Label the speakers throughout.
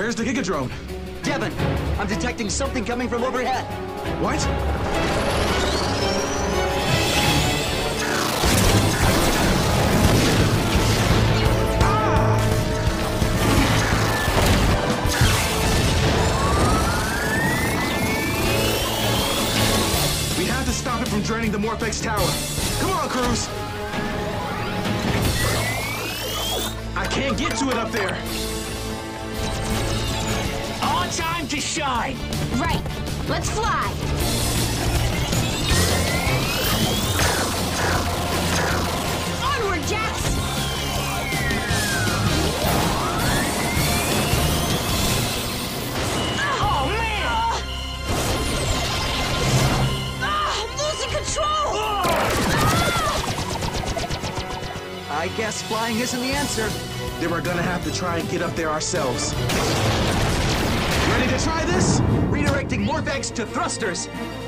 Speaker 1: Where's the Gigadrone?
Speaker 2: Devin, I'm detecting something coming from overhead.
Speaker 1: What? We have to stop it from draining the Morphex tower. Come on, Cruz! I can't get to it up there.
Speaker 3: Our time to shine!
Speaker 4: Right. Let's fly. Onward, Jax!
Speaker 3: Oh, man!
Speaker 4: I'm losing control!
Speaker 2: I guess flying isn't the answer.
Speaker 1: Then we're gonna have to try and get up there ourselves. Ready to try this?
Speaker 2: Redirecting Morphex to thrusters.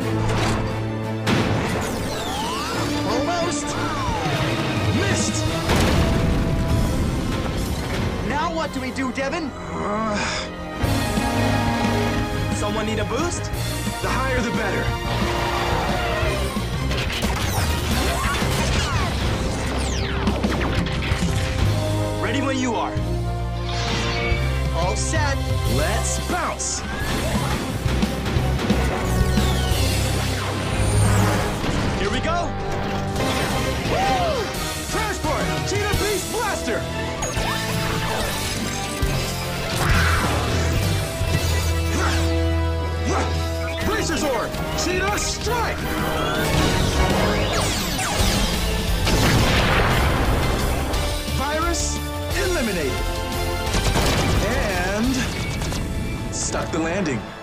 Speaker 2: Almost.
Speaker 1: Missed!
Speaker 2: Now what do we do, Devin? Someone need a boost?
Speaker 1: The higher the better.
Speaker 2: Ready when you are. All set.
Speaker 1: Let's bounce!
Speaker 2: Here we go.
Speaker 1: Woo! Transport! Cheetah Beast Blaster! Bracer Zord! Cheetah Strike! Virus eliminated. And stuck the landing.